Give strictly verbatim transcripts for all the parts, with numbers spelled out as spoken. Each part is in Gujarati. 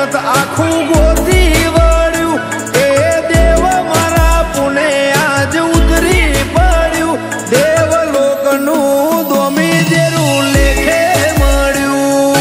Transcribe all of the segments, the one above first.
જગત આખું ગોતી વળ્યું એ દેવ મારા પુણે આજ ઉતરી પડ્યું દેવ લોકનું દોમી જેરું લેખે મળ્યું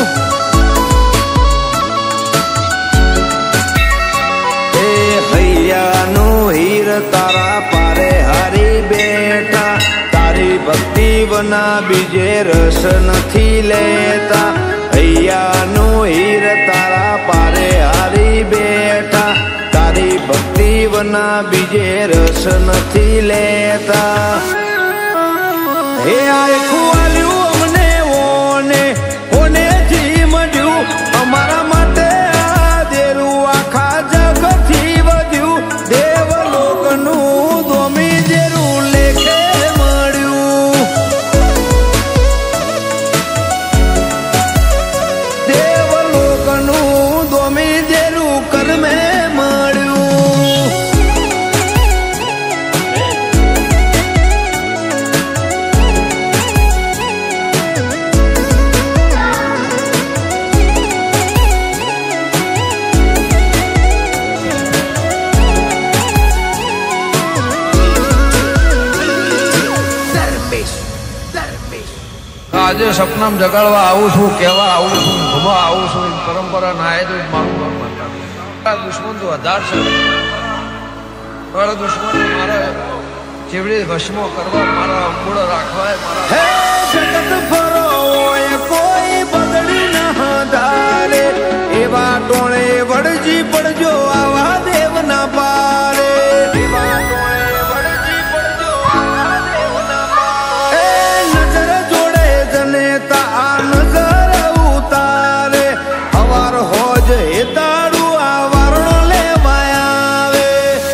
એ હૈયાનું હીર તારા પારે હારી બેઠા તારી ભક્તિ વના બીજે રસ નથી લેતા હૈયાનું હીર તારા પારે હારી બેઠા તારી ભક્તિ વના બીજે રસ નથી લેતા હે આખું આલ્યું અમને ઓને ઓને જી મળ્યું અમારા માટે આ દેરું આખા જગતથી વધ્યું દેવ લોકનું દોમી જેરું લેખે મળ્યું દેવ લોકનું દોમી જેરું કર્મે મળ્યું આજે સપનામાં જગાડવા આવું છું કેવા આવું છું ભમા આવું છું પરંપરા ના તો મારું નામ માતા દુશ્મન તો હજાર છે મારા દુશ્મન મારા ચીવડી ભસ્મો કરવા મારા અંબુડો રાખવા હે જગત ફરો એ કોઈ બદડી ન ધારે એવા ટોળે વડજી પડજો આવા દેવ ના પારે એવા ટોળે વડજી પડજો આવા દેવ ના પારે એ નજર જોડે જને તા નજર ઉતારે હવાર હોજ હેતાડું આ વારણો લેવાય આવે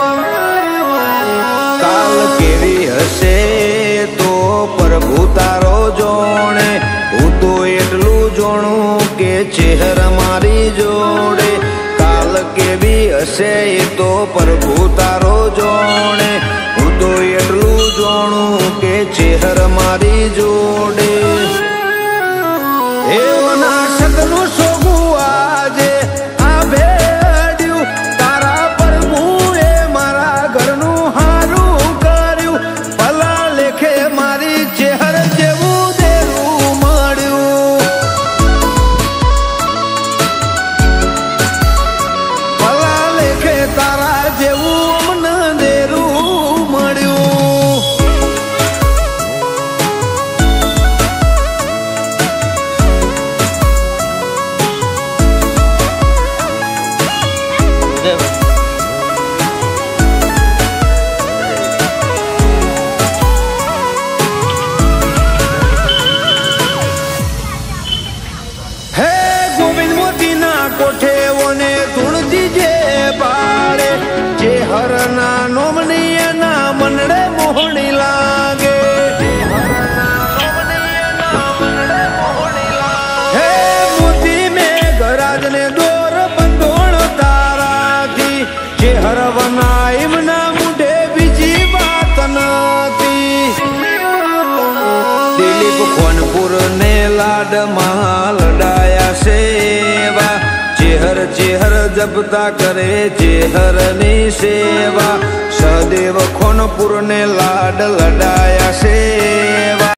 કાલ કેવી હશે તો પ્રભુ તારો જોણે હું તો એટલું જોણું કે ચહેર મારી જોડે કાલ કેવી હશે તો પ્રભુ તારો જોણે હું તો એટલું જોણું કે ચહેર મારી જોડે એવના સગનું સોગું આજે આ ભેડ્યું તારા પ્રભુએ મારા ઘરનું હારું કર્યું ભલા લેખે મારી ચહેર જેવું દેરું મળ્યું ભલા લેખે તારા જેવું મને દેરું મળ્યું હે ગોવિંદ મોતીના કોઠેઓને ધૂણજી જે બાળે જે હરના નોમની એના મનડે મોહણી લાગે હે મોતી મેઘરાજ ને દોર બંધોણ તારાથી જે હરવના એમના મુઢે બીજી વાત નથી દિલીપ ખોનપુર ને લાડમાં લડાયા સેવા ચેહર ચેહર જપતા કરે ચેહરની સેવા સદેવ ખોનપુર ને લાડ લડાયા સેવા